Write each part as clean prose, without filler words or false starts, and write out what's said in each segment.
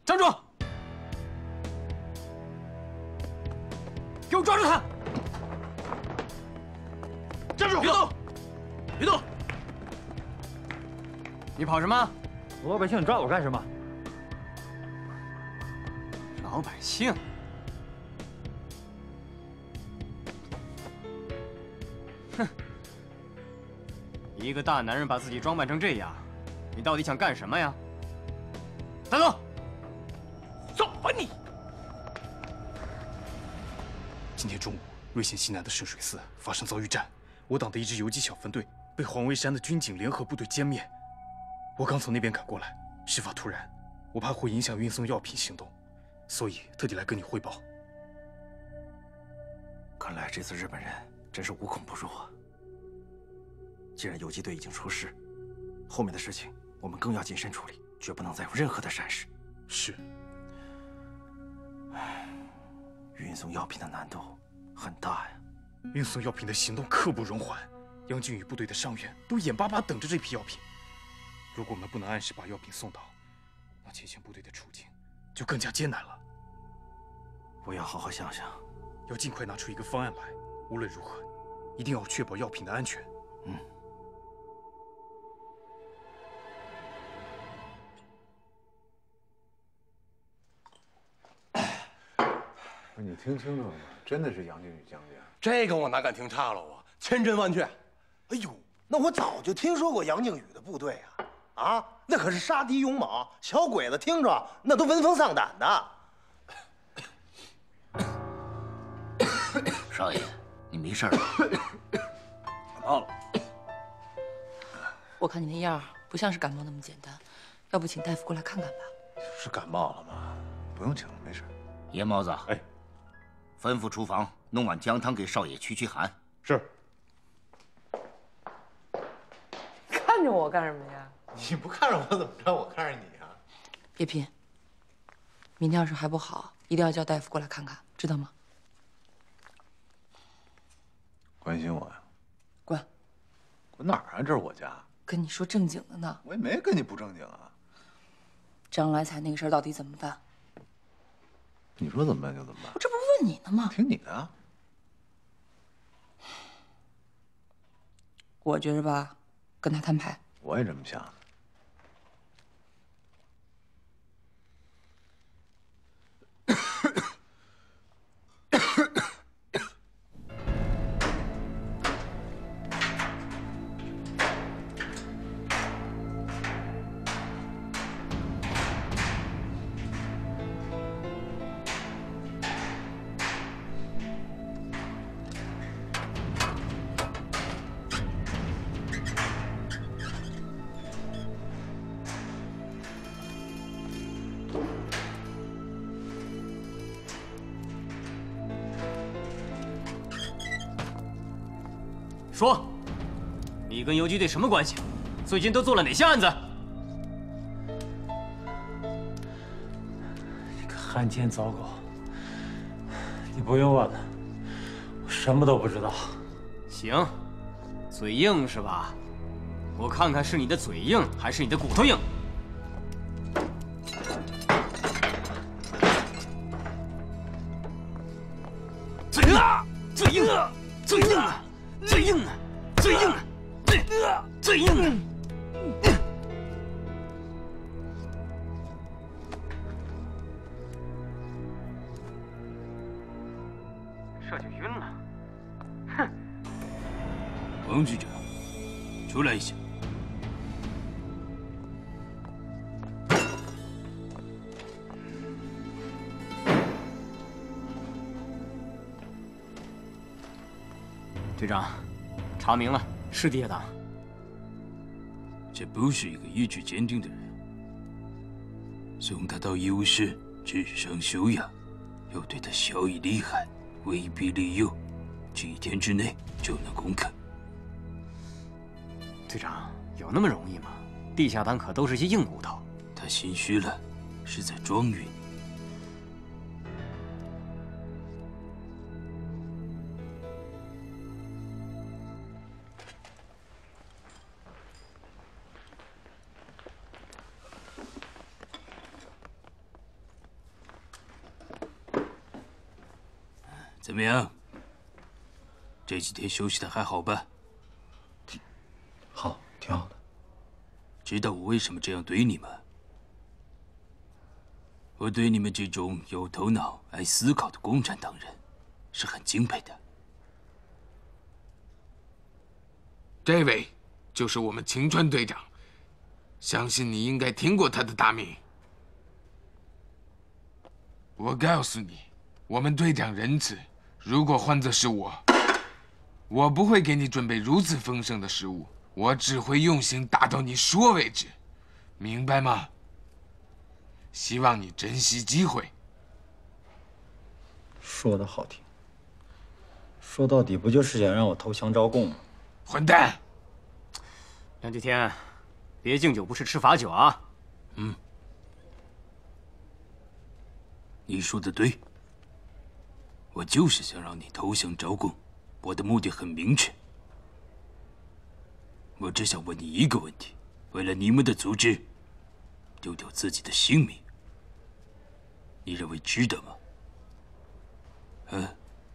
站住！给我抓住他！ 站住！ 别动！别动！你跑什么？ 老百姓，你抓我干什么？ 老百姓？哼！一个大男人把自己装扮成这样，你到底想干什么呀？带走！ 走吧你！ 今天中午，瑞县西南的圣水寺发生遭遇战，我党的一支游击小分队被黄维山的军警联合部队歼灭。我刚从那边赶过来，事发突然，我怕会影响运送药品行动，所以特地来跟你汇报。 看来这次日本人真是无孔不入啊！既然游击队已经出事，后面的事情我们更要谨慎处理，绝不能再有任何的闪失。 是。 运送药品的难度很大呀。 运送药品的行动刻不容缓，杨靖宇部队的伤员都眼巴巴等着这批药品。如果我们不能按时把药品送到，那前线部队的处境就更加艰难了。 我要好好想想， 要尽快拿出一个方案来。无论如何，一定要确保药品的安全。 嗯。 你听清楚了吗？真的是杨靖宇将军？ 这个我哪敢听差了啊！千真万确。 哎呦，那我早就听说过杨靖宇的部队啊！啊，那可是杀敌勇猛，小鬼子听着那都闻风丧胆的。 少爷，你没事吧？ 感冒了。 我看你那样不像是感冒那么简单，要不请大夫过来看看吧？ 是感冒了吗？不用请了，没事。 严毛子， 哎， 吩咐厨房弄碗姜汤给少爷驱驱寒。 是。 看着我干什么呀？ 你不看着我怎么知道我看着你啊？ 叶斌，明天要是还不好，一定要叫大夫过来看看，知道吗？ 关心我呀？ 滚！ 滚哪儿啊？这是我家。 跟你说正经的呢。 我也没跟你不正经啊。 张来才那个事儿到底怎么办？ 你说怎么办就怎么办。 我这不是问你呢吗？ 听你的。 我觉着吧，跟他摊牌。 我也这么想的。 说，你跟游击队什么关系？最近都做了哪些案子？ 你个汉奸糟狗！你不用问了，我什么都不知道。 行，嘴硬是吧？我看看是你的嘴硬，还是你的骨头硬。嘴硬啊！嘴硬啊！嘴硬啊！最硬啊！最硬啊！最硬啊！这就晕了。哼！ 王局长，出来一下。 队长，查明了，是地下党。 这不是一个意志坚定的人。送他到医务室，智商修养，要对他晓以厉害，威逼利诱，几天之内就能攻克。 队长，有那么容易吗？地下党可都是些硬骨头。 他心虚了，是在装晕。 怎么样？这几天休息的还好吧？ 好，挺好的。 知道我为什么这样对你吗？我对你们这种有头脑、爱思考的共产党人是很敬佩的。 这位就是我们晴川队长，相信你应该听过他的大名。我告诉你，我们队长仁慈，如果换作是我不会给你准备如此丰盛的食物，我只会用心打到你说为止，明白吗？希望你珍惜机会。 说的好听，说到底不就是想让我投降招共吗？ 混蛋！ 梁继天，别敬酒不吃吃罚酒啊！ 嗯，你说的对，我就是想让你投降招共，我的目的很明确。我只想问你一个问题：为了你们的组织，丢掉自己的性命，你认为值得吗？嗯，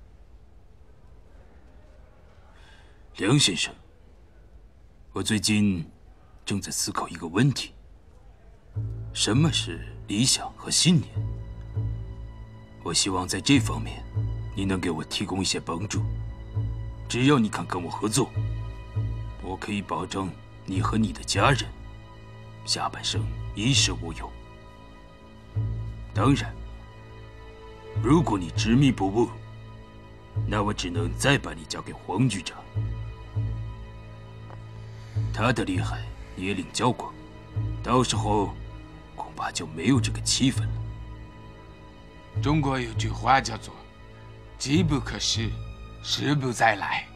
梁先生，我最近正在思考一个问题：什么是理想和信念？我希望在这方面，你能给我提供一些帮助。只要你肯跟我合作，我可以保证你和你的家人下半生衣食无忧。当然，如果你执迷不悟，那我只能再把你交给黄局长。他的厉害你也领教过，到时候恐怕就没有这个气氛了。 中国有句话叫做“机不可失，时不再来”。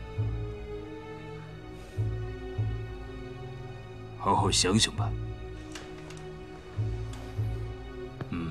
好好想想吧。嗯。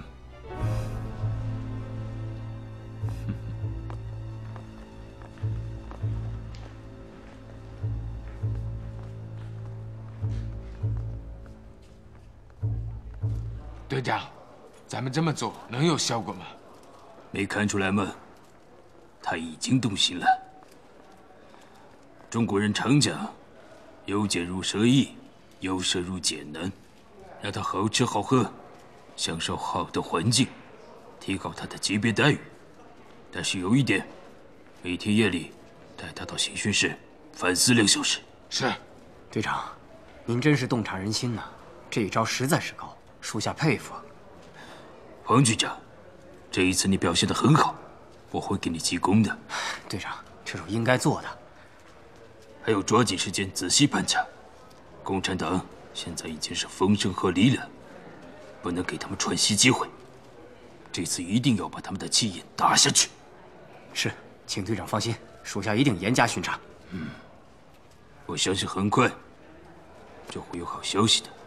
队长，咱们这么做能有效果吗？ 没看出来吗？他已经动心了。中国人常讲“由俭入奢易，由奢入俭难”，让他好吃好喝，享受好的环境，提高他的级别待遇。但是有一点，每天夜里带他到刑讯室反思2小时。 是， 队长，您真是洞察人心呐，这一招实在是高。属下佩服。 黄局长，这一次你表现得很好，我会给你记功的。 队长，这是我应该做的。 还要抓紧时间仔细盘查。共产党现在已经是风声鹤唳了，不能给他们喘息机会。这次一定要把他们的气焰打下去。 是，请队长放心，属下一定严加巡查。 嗯，我相信很快就会有好消息的。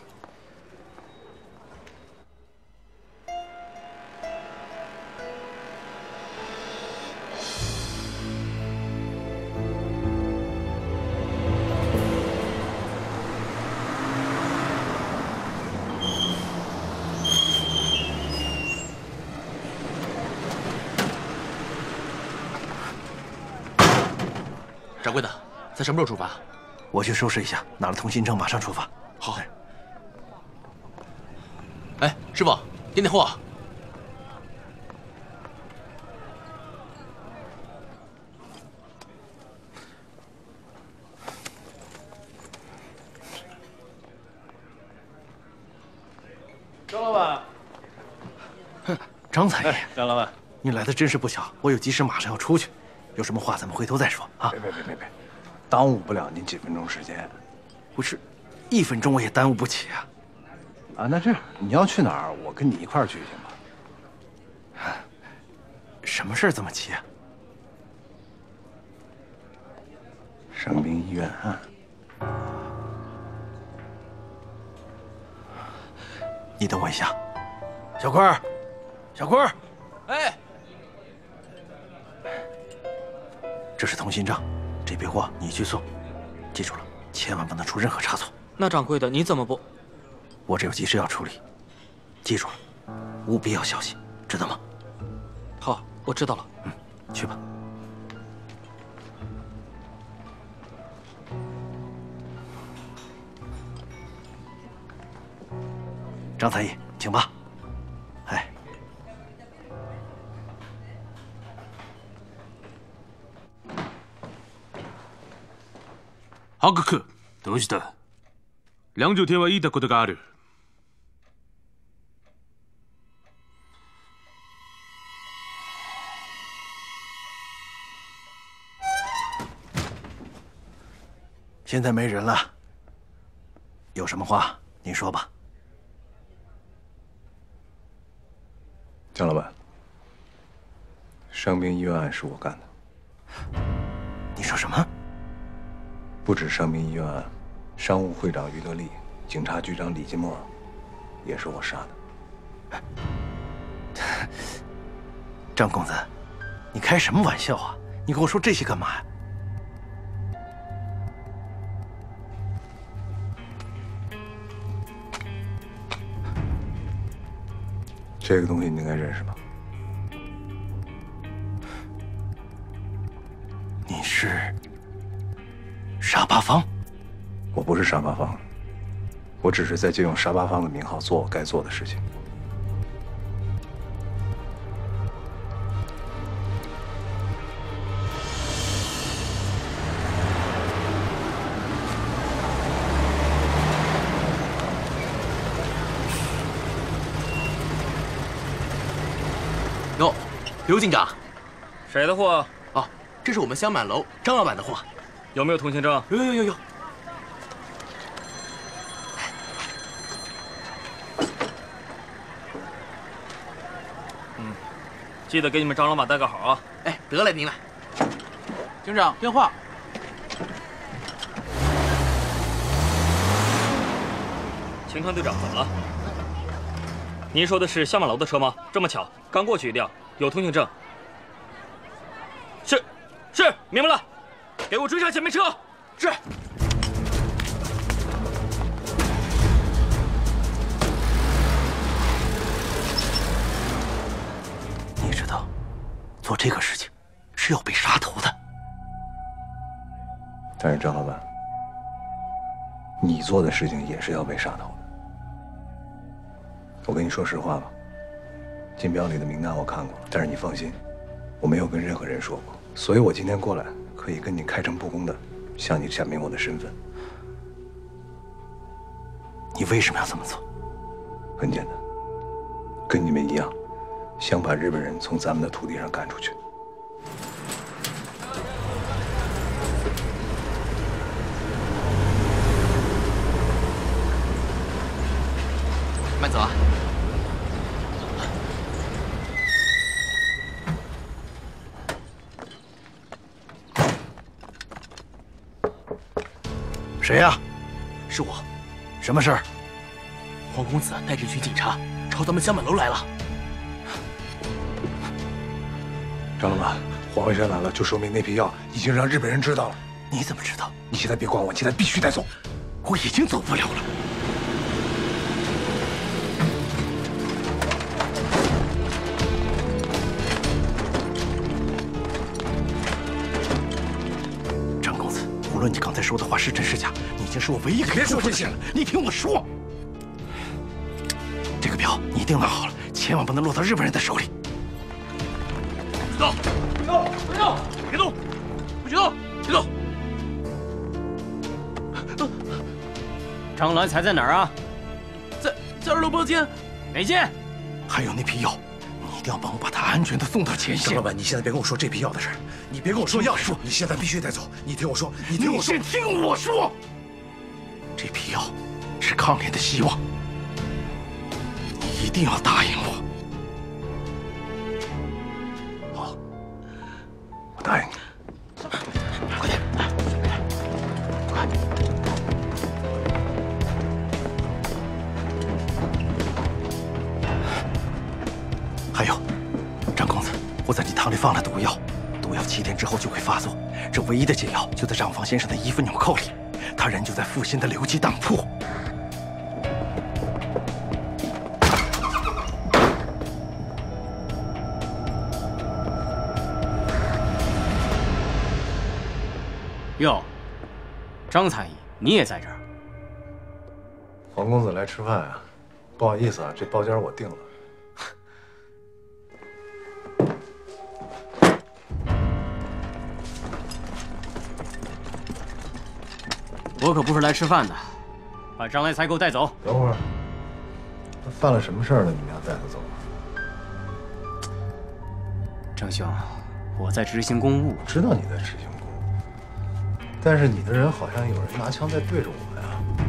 掌柜的，咱什么时候出发？我去收拾一下，拿了通行证，马上出发。好。哎，师傅，点点货。 张老板。 张财爷， 张老板， 你来的真是不巧，我有急事，马上要出去。有什么话咱们回头再说啊！ 别，耽误不了您几分钟时间。 不是，1分钟我也耽误不起啊！ 啊，那这样，你要去哪儿，我跟你一块儿去行吗？ 什么事儿这么急啊？ 生病医院案。 你等我一下，小坤儿，小坤儿， 哎。 这是通行证，这批货你去送，记住了，千万不能出任何差错。 那掌柜的，你怎么不？ 我这有急事要处理，记住了，务必要小心，知道吗？ 好，我知道了。 去吧。张才义，请吧。哎， ハク君、どうした？梁女天は言いたことがある。 现在没人了，有什么话您说吧。 姜老板，伤兵医院案是我干的。 你说什么？ 不止伤兵医院案，商务会长于德利、警察局长李金墨，也是我杀的。 张公子，你开什么玩笑啊？你跟我说这些干嘛呀？ 这个东西你应该认识吧？ 你是沙八方？ 我不是沙八方，我只是在借用沙八方的名号做我该做的事情。 哟，刘警长， 谁的货？ 哦，这是我们香满楼张老板的货。 有没有通行证？ 有。 记得给你们张老板带个好啊！ 哎，得嘞，您来。 警长，电话。 秦川队长，怎么了？您说的是香满楼的车吗？这么巧，刚过去一辆，有通行证。是，明白了，给我追上前面车。 是。 你知道，做这个事情是要被杀头的。 但是张老板，你做的事情也是要被杀头的。我跟你说实话吧，金标里的名单我看过了，但是你放心，我没有跟任何人说过，所以我今天过来可以跟你开诚布公的向你阐明我的身份。 你为什么要这么做？ 很简单，跟你们一样，想把日本人从咱们的土地上赶出去。 慢走啊！ 谁呀？ 是我。 什么事儿？ 黄公子带着一群警察朝咱们香满楼来了。 张老板，黄文山来了，就说明那批药已经让日本人知道了。 你怎么知道？ 你现在别管我，你现在必须带走。 我已经走不了了。张公子，无论你刚才说的话是真是假，你已经是我唯一可以说这些了。你听我说，这个镖你一定拿好了，千万不能落到日本人的手里。 走，别动，别动，别动，不许动，别动！ 张鸾才在哪儿啊？ 在二楼包间。 哪间？ 还有那批药，你一定要帮我把它安全的送到前线。 张老板，你现在别跟我说这批药的事，你别跟我说药说，你现在必须带走。你听我说，你听我说， 你先听我说，这批药是抗联的希望，你一定要答应我。 好，我答应你。 快点，快！还有，张公子，我在你汤里放了毒药，毒药7天之后就会发作。这唯一的解药就在账房先生的衣服纽扣里，他人就在阜新的刘记当铺。 哟，张参议，你也在这儿？ 黄公子来吃饭呀？不好意思啊，这包间我定了。 我可不是来吃饭的，把张来才给我带走。 等会儿，他犯了什么事儿了？你们要带他走？ 张兄，我在执行公务。 知道你在执行公务，但是你的人好像有人拿枪在对着我呀。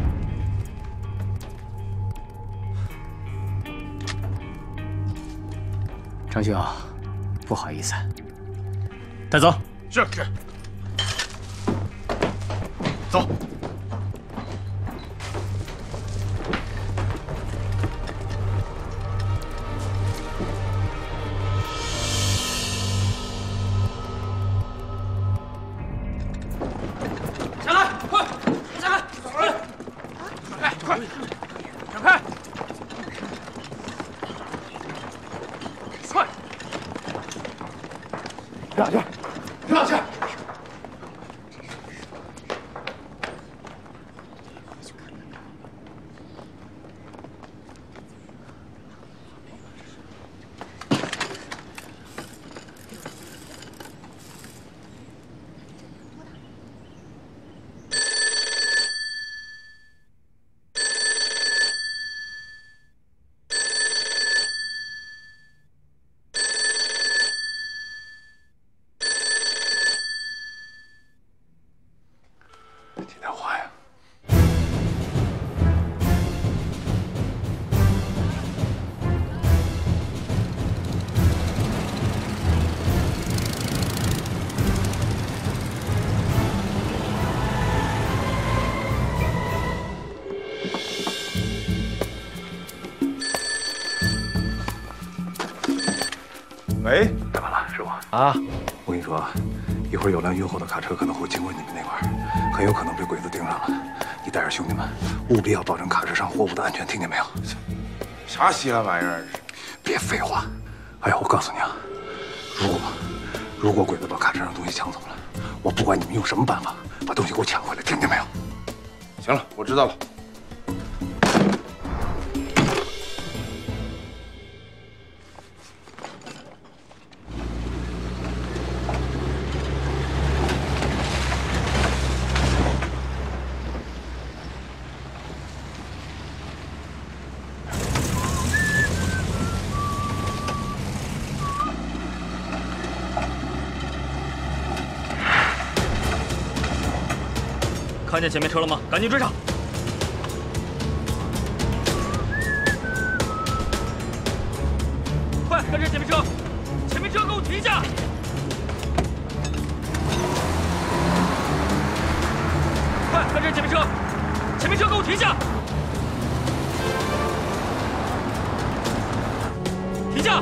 张兄，不好意思，带走。 是。走。 下来，快，下来，快，快，闪开！快！ 让下去，让下去！喂， 怎么了，师傅？啊，我跟你说，一会儿有辆运货的卡车可能会经过你们那块儿，很有可能被鬼子盯上了。你带着兄弟们，务必要保证卡车上货物的安全，听见没有？ 啥稀烂玩意儿？ 别废话！哎呀，我告诉你啊，如果鬼子把卡车上东西抢走了，我不管你们用什么办法把东西给我抢回来，听见没有？ 行了，我知道了。 看见前面车了吗？赶紧追上！快，跟上前面车！前面车，给我停下！快，跟上前面车！前面车，给我停下！停下！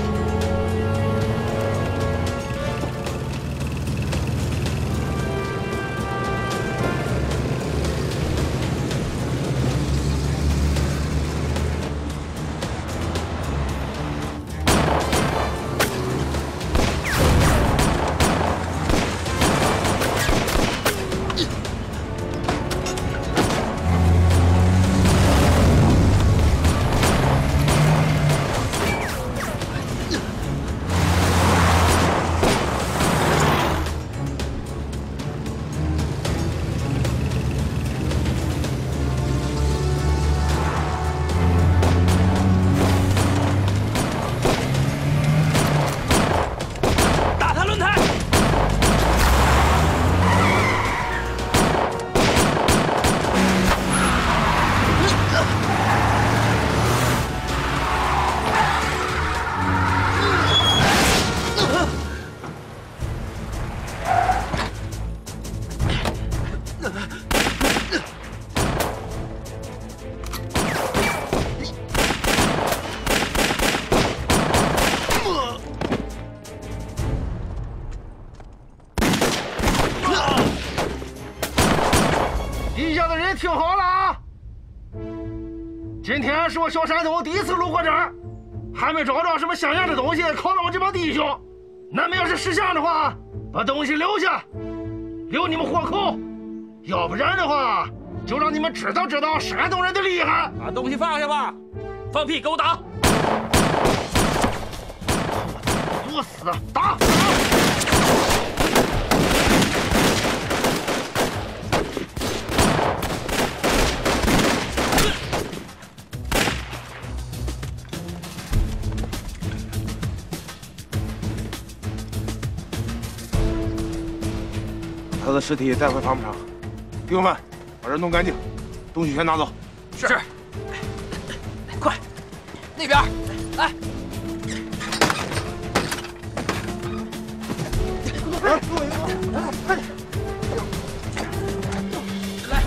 听好了啊！今天是我小山头第一次路过这儿，还没找着什么像样的东西犒劳我这帮弟兄。那们要是识相的话，把东西留下， 留你们活口，要不然的话，就让你们知道山东人的厉害。 把东西放下吧，放屁，给我打！ 作死，打！ 他的尸体带回防务厂。弟兄们，把人弄干净，东西全拿走。 是。快，那边来。 快点！ 来。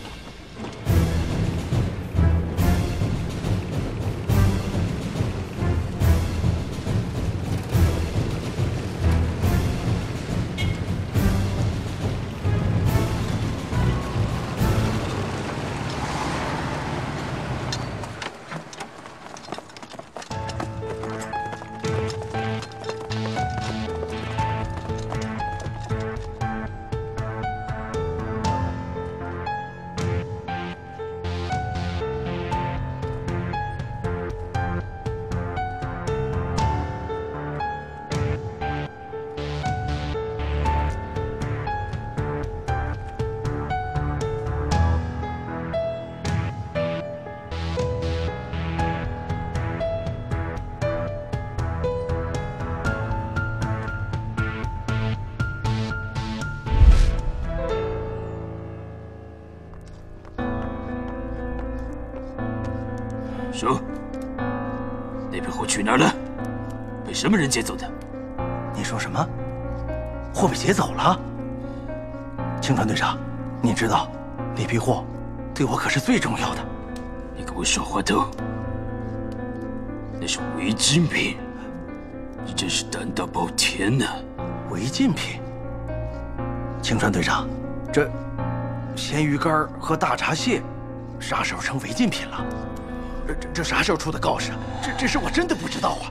说，那批货去哪儿了？被什么人劫走的？ 你说什么？货被劫走了？青川队长，你知道那批货对我可是最重要的。 你给我少话头！那是违禁品，你真是胆大包天呐！ 违禁品？青川队长，这咸鱼干和大闸蟹啥时候成违禁品了？这啥时候出的告示啊？这事我真的不知道啊！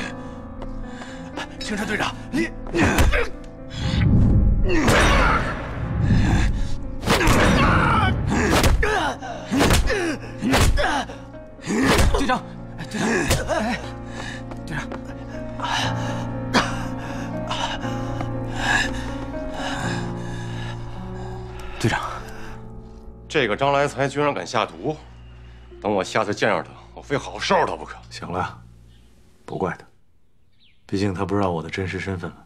青川队长，你队长，队长，队长， 队长，这个张来才居然敢下毒！等我下次见着他，我非好好收拾他不可。 行了，不怪他，毕竟他不知道我的真实身份了。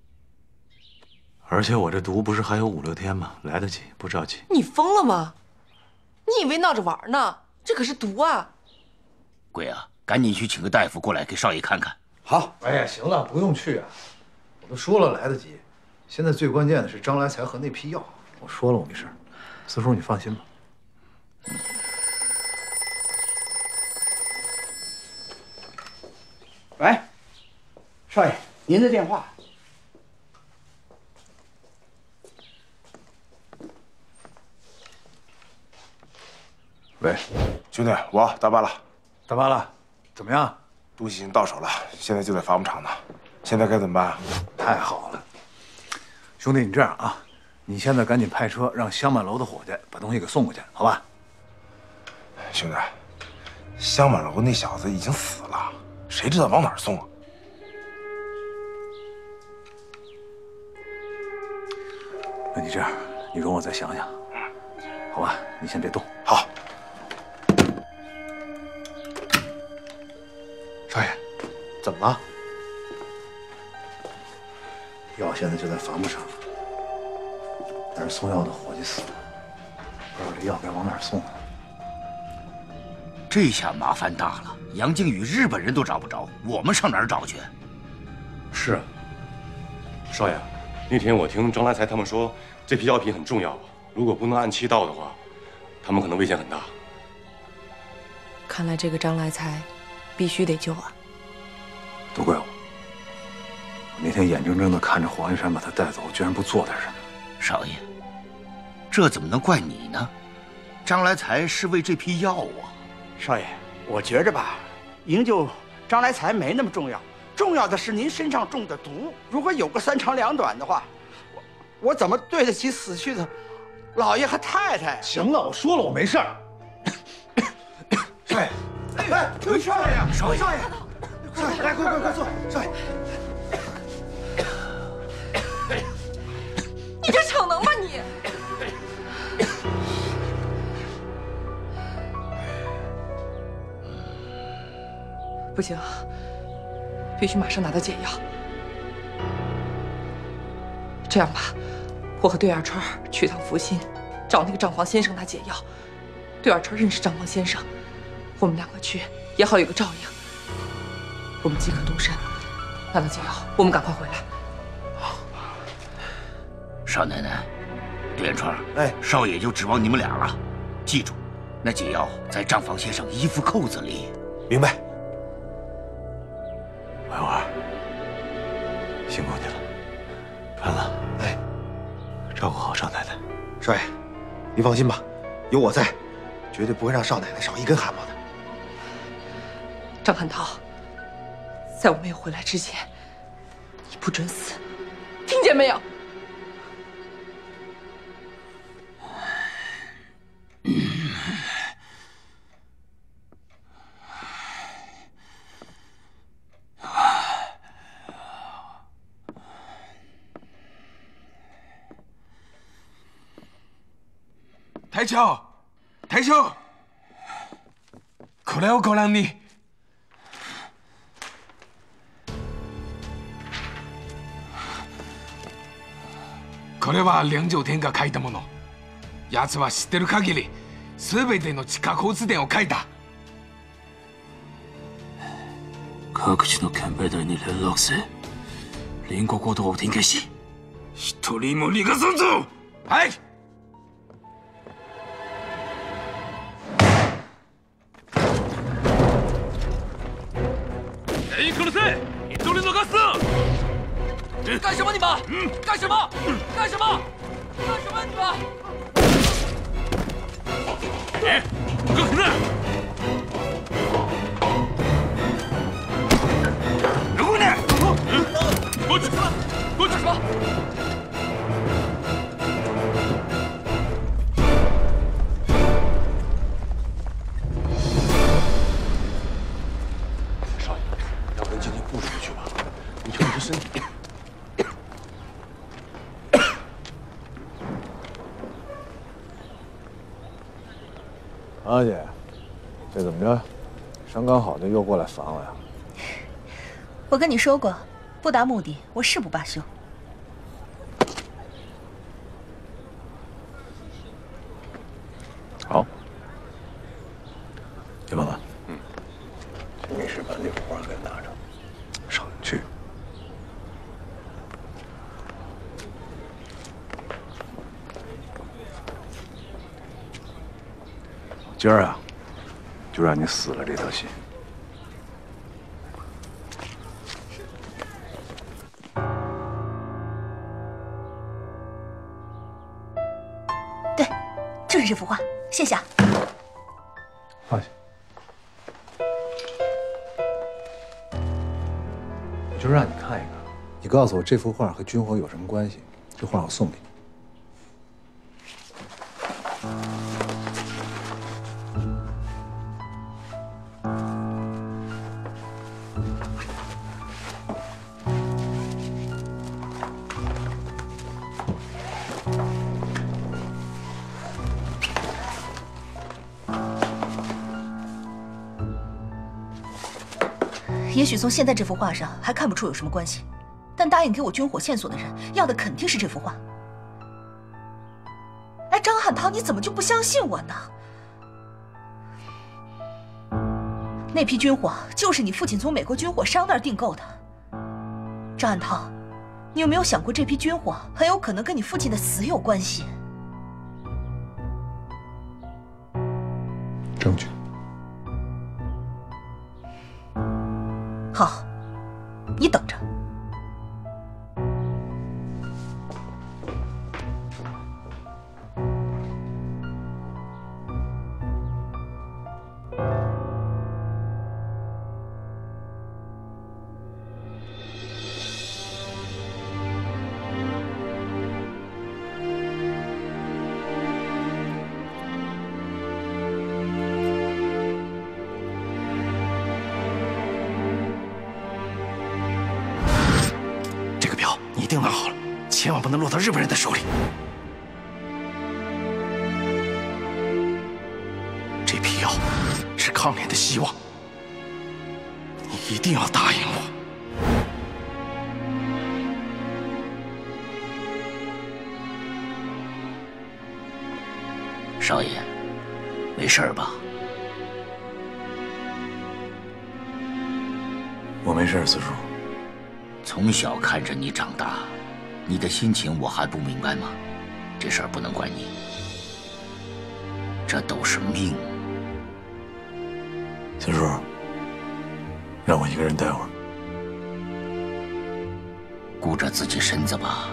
而且我这毒不是还有5、6天吗？来得及，不着急。 你疯了吗？你以为闹着玩呢？这可是毒啊！ 贵啊，赶紧去请个大夫过来给少爷看看。 好，哎呀，行了，不用去啊，我都说了来得及。现在最关键的是张来才和那批药，我说了我没事。四叔，你放心吧。 喂，少爷，您的电话。 喂， 兄弟，我大巴了。 大巴了，怎么样？ 东西已经到手了，现在就在伐木厂呢。现在该怎么办啊？ 太好了，兄弟，你这样啊，你现在赶紧派车让香满楼的伙计把东西给送过去，好吧？ 兄弟，香满楼那小子已经死了。谁知道往哪儿送啊？ 那你这样，你容我再想想，好吧？你先别动。 好。 少爷，怎么了？药现在就在伐木厂，但是送药的伙计死了，不知道这药该往哪儿送呢？ 这下麻烦大了。杨靖宇日本人都找不着，我们上哪儿找去？ 是啊，少爷，那天我听张来才他们说，这批药品很重要，如果不能按期到的话，他们可能危险很大。 看来这个张来才必须得救啊！ 都怪我，我那天眼睁睁地看着黄玉山把他带走，居然不做点什么。 少爷，这怎么能怪你呢？张来才是为这批药啊。 少爷，我觉着吧，营救张来才没那么重要，重要的是您身上中的毒。如果有个3长2短的话， 我怎么对得起死去的老爷和太太？ 行了，我说了，我没事儿。少爷，哎，少爷，少爷，少爷，来，快坐，少爷。 你这逞能吗你？不行，必须马上拿到解药。这样吧，我和对二川去趟福新，找那个账房先生拿解药。对二川认识账房先生，我们两个去也好有个照应。我们即刻动身，拿到解药，我们赶快回来。 少奶奶，对眼川，哎，少爷就指望你们俩了。记住，那解药在账房先生衣服扣子里。 明白。 婉婉，辛苦你了。川子，哎，照顾好少奶奶。 少爷，您放心吧，有我在，绝对不会让少奶奶少一根汗毛的。 张汉涛，在我没有回来之前，你不准死，听见没有？ 隊長、隊長、これをご覧に。これは梁上天が書いたもの。奴は知ってる限り全ての地下交通電を書いた。 各地の憲兵隊に連絡せ。隣国をどう展開し、一人も逃がさんぞ。 はい。 全員殺せ！一人逃すな！干什么你们？干什么？干什么？干什么你们？哎，干什么？ 如呢？ 过去！过去！干什么？ 少爷，要不然今天不出去吧？你看你这身体。 阿姐，这怎么着？伤刚好的又过来烦我呀？ 我跟你说过，不达目的，我誓不罢休。 好，叶梦子，去密室把那幅画给拿着，上去。今儿啊，就让你死了这条心。 对，就是这幅画，谢谢啊。 放下。我就让你看一看，你告诉我这幅画和军火有什么关系？这画我送给你。 也许从现在这幅画上还看不出有什么关系，但答应给我军火线索的人要的肯定是这幅画。哎，张汉涛，你怎么就不相信我呢？那批军火就是你父亲从美国军火商那儿订购的。张汉涛，你有没有想过这批军火很有可能跟你父亲的死有关系？ 证据。 好，你等着。 不能落到日本人的手里。这批药是抗联的希望，你一定要答应我。 少爷，没事吧？ 我没事，四叔。 从小看着你长大，你的心情我还不明白吗？这事儿不能怪你，这都是命。 四叔，让我一个人待会儿。 顾着自己身子吧。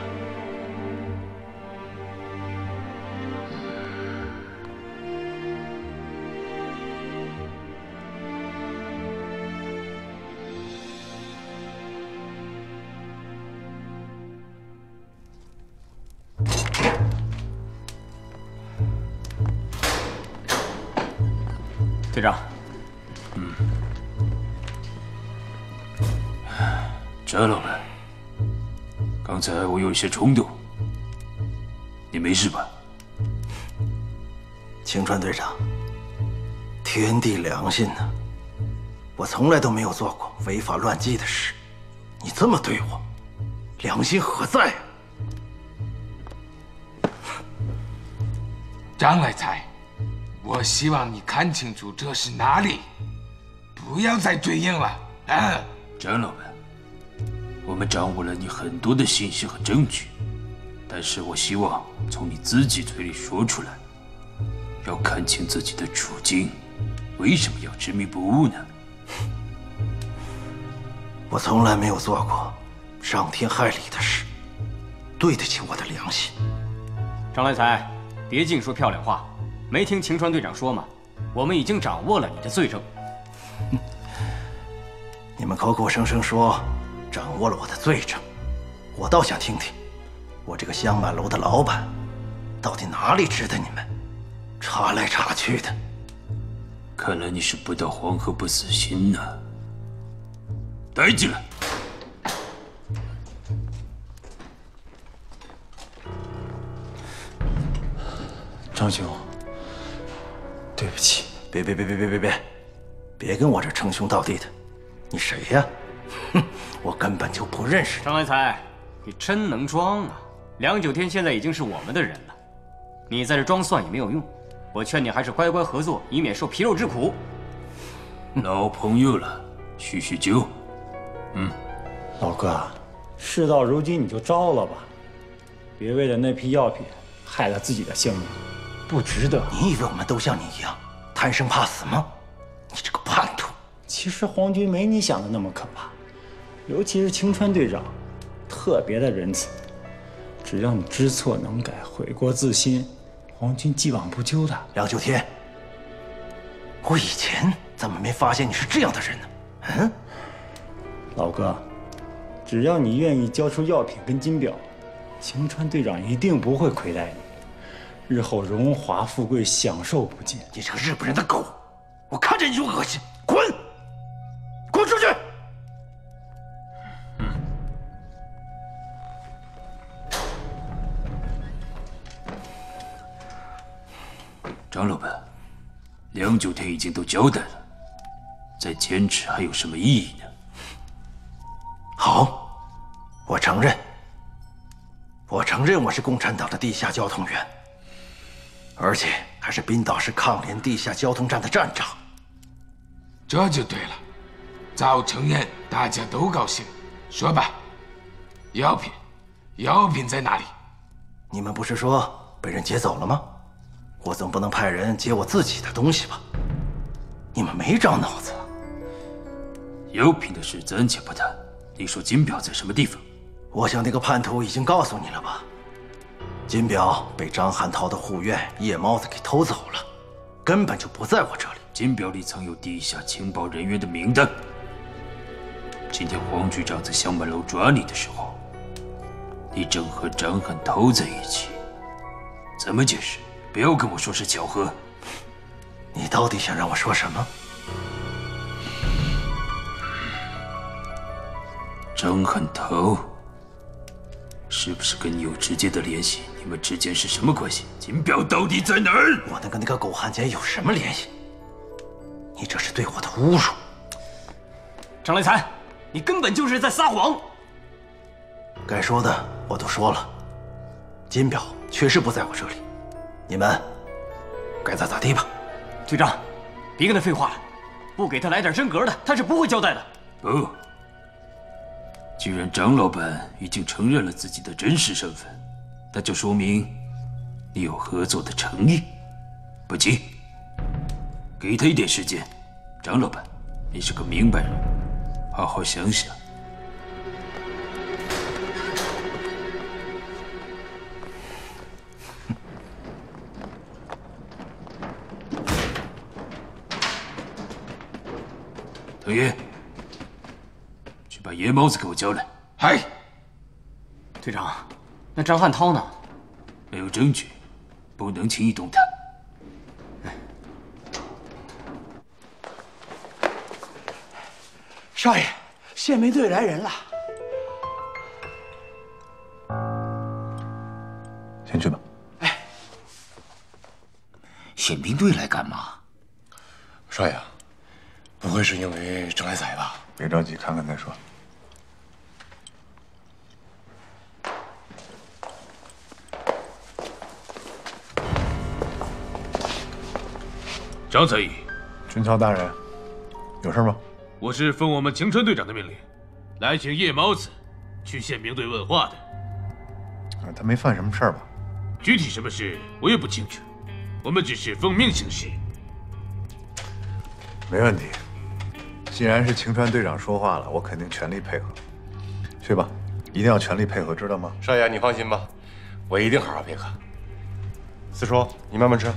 队长， 张老板，刚才我有一些冲动，你没事吧？ 青川队长，天地良心呐，我从来都没有做过违法乱纪的事，你这么对我，良心何在啊？ 张来才，我希望你看清楚这是哪里，不要再嘴硬了啊！ 张老板，我们掌握了你很多的信息和证据，但是我希望从你自己嘴里说出来，要看清自己的处境，为什么要执迷不悟呢？ 我从来没有做过伤天害理的事，对得起我的良心。 张来才，别净说漂亮话，没听秦川队长说吗？我们已经掌握了你的罪证。 你们口口声声说掌握了我的罪证，我倒想听听，我这个香满楼的老板，到底哪里值得你们查来查去的？ 看来你是不到黄河不死心呐！带进来。 张兄，对不起。 别跟我这称兄道弟的，你谁呀？哼，我根本就不认识你。 张来才，你真能装啊！梁九天现在已经是我们的人了，你在这装蒜也没有用。我劝你还是乖乖合作，以免受皮肉之苦。 老朋友了，叙叙旧。 老哥，事到如今你就招了吧，别为了那批药品害了自己的性命，不值得。 你以为我们都像你一样贪生怕死吗？你这个叛徒！ 其实皇军没你想的那么可怕，尤其是青川队长，特别的仁慈。只要你知错能改，悔过自新，皇军既往不咎的。 梁九天，我以前怎么没发现你是这样的人呢？ 老哥，只要你愿意交出药品跟金表，青川队长一定不会亏待你，日后荣华富贵享受不尽。 你这个日本人的狗，我看着你就恶心，滚！滚出去！ 张老板，梁九天已经都交代了，再坚持还有什么意义呢？ 好，我承认我是共产党的地下交通员，而且还是滨岛市抗联地下交通站的站长。 这就对了，早承认，大家都高兴。说吧，药品在哪里？ 你们不是说被人劫走了吗？我总不能派人劫我自己的东西吧？你们没长脑子。 药品的事暂且不谈，你说金表在什么地方？ 我想那个叛徒已经告诉你了吧？金表被张汉涛的护院夜猫子给偷走了，根本就不在我这里。 金表里藏有地下情报人员的名单。今天黄局长在香满楼抓你的时候，你正和张汉涛在一起，怎么解释？不要跟我说是巧合。 你到底想让我说什么？ 张汉涛是不是跟你有直接的联系？你们之间是什么关系？金表到底在哪儿？ 我能跟那个狗汉奸有什么联系？你这是对我的侮辱！ 张来才，你根本就是在撒谎。 该说的我都说了，金表确实不在我这里，你们该咋地吧。 队长，别跟他废话了，不给他来点真格的，他是不会交代的。 不，既然张老板已经承认了自己的真实身份，那就说明你有合作的诚意。不急，给他一点时间。张老板，你是个明白人，好好想想。藤爷，去把夜猫子给我叫来。 嗨， 队长，那张汉涛呢？ 没有证据，不能轻易动他。 少爷，宪兵队来人了。 先去吧。 宪兵队来干嘛？ 少爷，不会是因为张来才吧？ 别着急，看看再说。 张才义， 军曹大人，有事吗？ 我是奉我们晴川队长的命令，来请夜猫子去宪兵队问话的。 他没犯什么事儿吧？ 具体什么事我也不清楚，我们只是奉命行事。 没问题。既然是晴川队长说话了，我肯定全力配合。去吧，一定要全力配合，知道吗？ 少爷，你放心吧，我一定好好配合。四叔，你慢慢吃。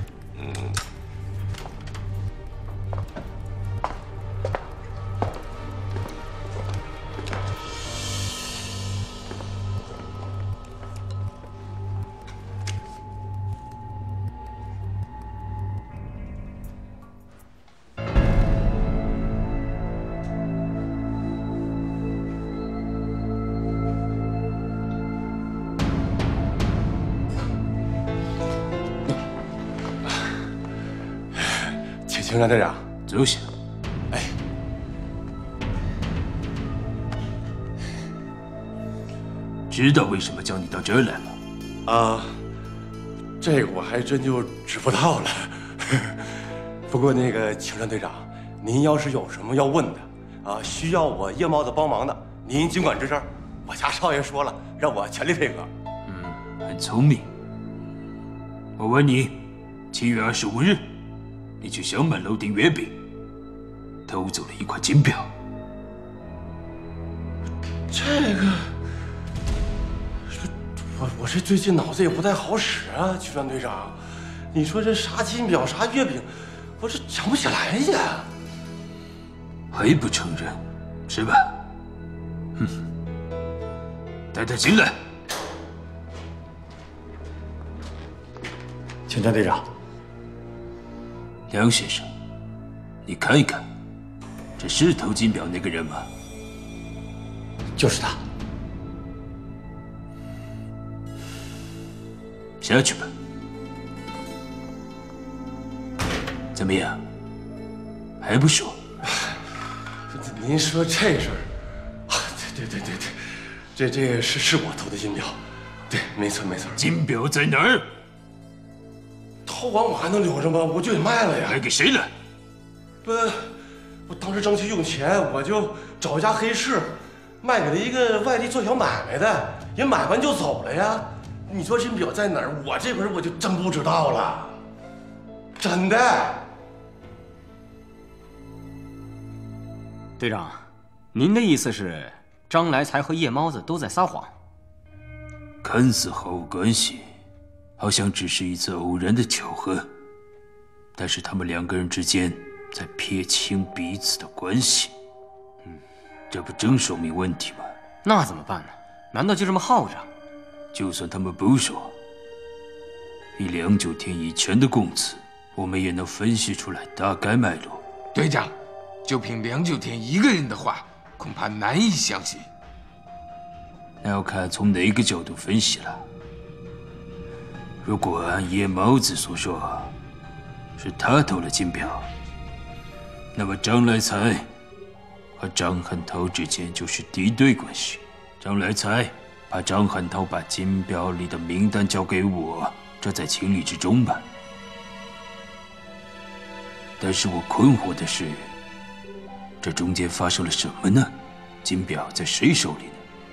晴川队长， 坐下。 哎， 知道为什么叫你到这儿来吗？ 这个我还真就知不道了。不过那个晴川队长，您要是有什么要问的需要我夜猫子帮忙的，您尽管吱声。我家少爷说了，让我全力配合。 很聪明。我问你，7月25日。你去小满楼订月饼，偷走了一块金表。 这个，我这最近脑子也不太好使啊，曲川队长。你说这啥金表啥月饼，我这想不起来呀。 还不承认，是吧？哼，带他进来。 晴川队长。 梁先生，你看一看，这是偷金表那个人吗？ 就是他。 下去吧。怎么样？还不说？ 您说这事儿对，这是我偷的金表，对，没错。 金表在哪儿？ 偷完我还能留着吗？我就给卖了呀！ 卖给谁了？ 我当时争取用钱，我就找一家黑市，卖给了一个外地做小买卖的，人买完就走了呀。你说金表在哪儿？我这会儿我就真不知道了，真的。 队长，您的意思是张来才和夜猫子都在撒谎？ 看似毫无关系。好像只是一次偶然的巧合，但是他们2个人之间在撇清彼此的关系。这不正说明问题吗？ 那怎么办呢？难道就这么耗着？ 就算他们不说，以梁九天以前的供词，我们也能分析出来大概脉络。 队长，就凭梁九天一个人的话，恐怕难以相信。 那要看从哪个角度分析了。如果按叶毛子所说，是他偷了金表，那么张来才和张汉涛之间就是敌对关系。张来才怕张汉涛把金表里的名单交给我，这在情理之中吧。但是我困惑的是，这中间发生了什么呢？金表在谁手里呢？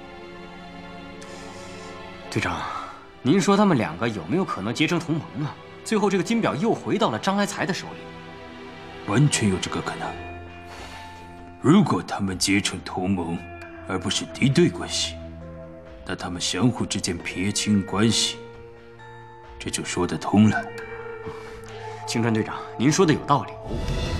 队长，您说他们两个有没有可能结成同盟啊？最后这个金表又回到了张来才的手里。 完全有这个可能。如果他们结成同盟，而不是敌对关系，那他们相互之间撇清关系，这就说得通了。 青川队长，您说的有道理。